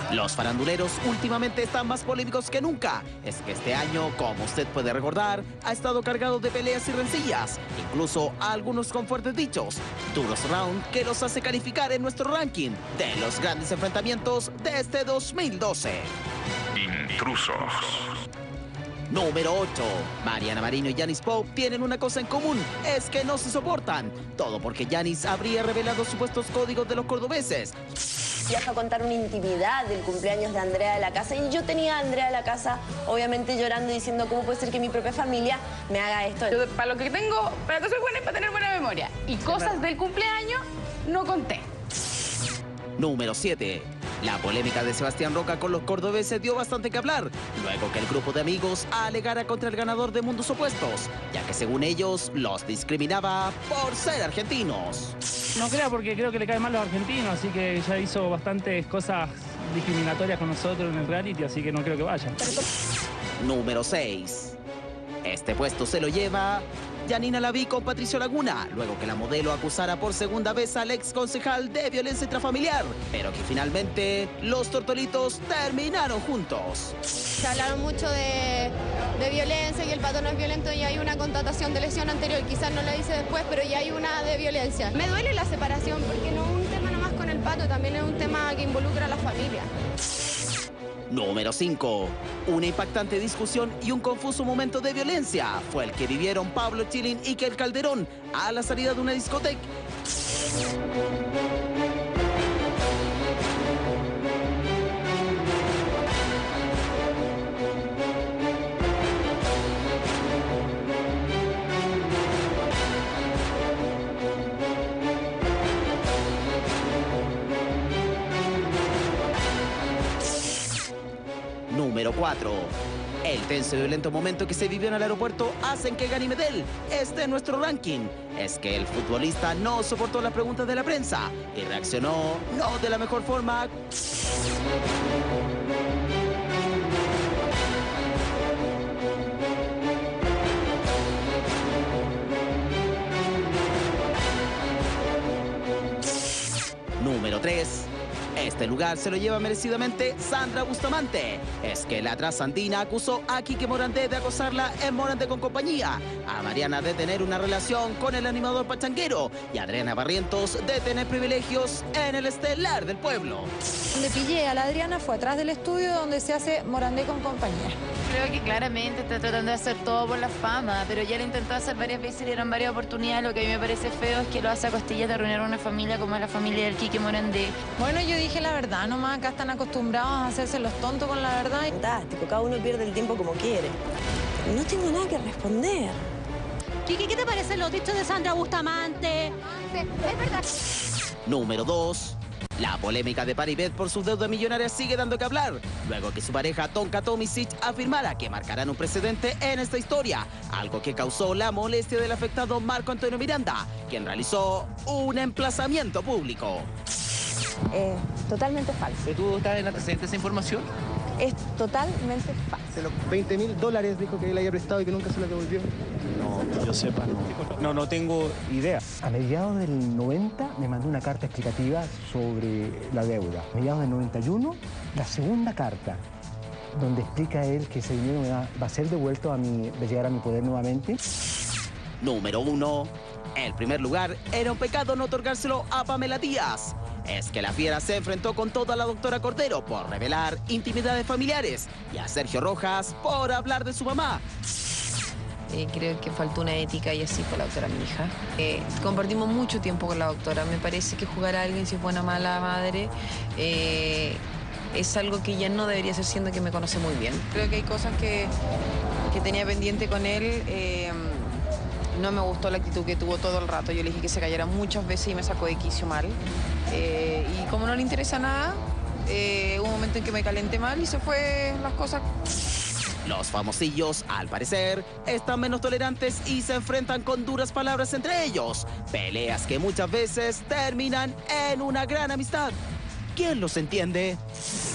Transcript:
Los faranduleros últimamente están más polémicos que nunca. Es que este año, como usted puede recordar, ha estado cargado de peleas y rencillas, incluso algunos con fuertes dichos. Duros round que los hace calificar en nuestro ranking de los grandes enfrentamientos de este 2012. Intrusos. Número 8. Mariana Mariño y Yanis Pope tienen una cosa en común, es que no se soportan. Todo porque Yanis habría revelado supuestos códigos de los cordobeses. Viaja a contar una intimidad del cumpleaños de Andrea de la Casa y yo tenía a Andrea de la Casa obviamente llorando y diciendo cómo puede ser que mi propia familia me haga esto. Para lo que tengo, para que soy buena y para tener buena memoria. Y cosas del cumpleaños no conté. Número 7. La polémica de Sebastián Roca con los cordobeses dio bastante que hablar, luego que el grupo de amigos alegara contra el ganador de Mundos Opuestos, ya que según ellos los discriminaba por ser argentinos. No crea, porque creo que le caen mal los argentinos, así que ya hizo bastantes cosas discriminatorias con nosotros en el reality, así que no creo que vaya. Número 6. Este puesto se lo lleva Yanina Laví con Patricio Laguna, luego que la modelo acusara por segunda vez al ex concejal de violencia intrafamiliar, pero que finalmente los tortolitos terminaron juntos. Se hablaron mucho de violencia y el Pato no es violento y hay una constatación de lesión anterior, quizás no lo dice después, pero ya hay una de violencia. Me duele la separación porque no es un tema nomás con el Pato, también es un tema que involucra a la familia. Número 5. Una impactante discusión y un confuso momento de violencia fue el que vivieron Pablo Chilin y Kel Calderón a la salida de una discoteca. Número 4. El tenso y violento momento que se vivió en el aeropuerto hacen que Gany Medel esté en nuestro ranking. Es que el futbolista no soportó las preguntas de la prensa y reaccionó no de la mejor forma. Número 3. Este lugar se lo lleva merecidamente Sandra Bustamante. Es que la trasandina acusó a Quique Morandé de acosarla en Morandé con compañía, a Mariana de tener una relación con el animador pachanguero y a Adriana Barrientos de tener privilegios en el estelar del pueblo. Donde pillé a la Adriana fue atrás del estudio donde se hace Morandé con compañía. Creo que claramente está tratando de hacer todo por la fama, pero ya lo intentó hacer varias veces y le dieron varias oportunidades. Lo que a mí me parece feo es que lo hace a costillas de arruinar una familia como es la familia del Quique Morandé. Bueno, yo dije la verdad, nomás acá están acostumbrados a hacerse los tontos con la verdad. Fantástico, cada uno pierde el tiempo como quiere. No tengo nada que responder. Quique, ¿qué te parecen los dichos de Sandra Bustamante? Es verdad. Número 2. La polémica de Paribet por su deuda millonaria sigue dando que hablar, luego que su pareja Tonka Tomisic afirmara que marcarán un precedente en esta historia, algo que causó la molestia del afectado Marco Antonio Miranda, quien realizó un emplazamiento público. Totalmente falso. ¿Tú estás en antecedentes de esa información? Es totalmente falso. De los $20.000 dijo que él había prestado y que nunca se lo devolvió. No, yo sepa, no. No tengo idea. A mediados del 90 me mandó una carta explicativa sobre la deuda. A mediados del 91, la segunda carta, donde explica él que ese dinero va a ser devuelto de llegar a mi poder nuevamente. Número 1. El primer lugar era un pecado no otorgárselo a Pamela Díaz. Es que la fiera se enfrentó con toda la doctora Cordero por revelar intimidades familiares y a Sergio Rojas por hablar de su mamá. Creo que faltó una ética y así fue la doctora mi hija. Compartimos mucho tiempo con la doctora. Me parece que jugar a alguien si es buena o mala madre es algo que ya no debería ser, siendo que me conoce muy bien. Creo que hay cosas que tenía pendiente con él. No me gustó la actitud que tuvo todo el rato. Yo le dije que se callara muchas veces y me sacó de quicio mal. Y como no le interesa nada, hubo un momento en que me calenté mal y se fue las cosas. Los famosillos, al parecer, están menos tolerantes y se enfrentan con duras palabras entre ellos. Peleas que muchas veces terminan en una gran amistad. ¿Quién los entiende?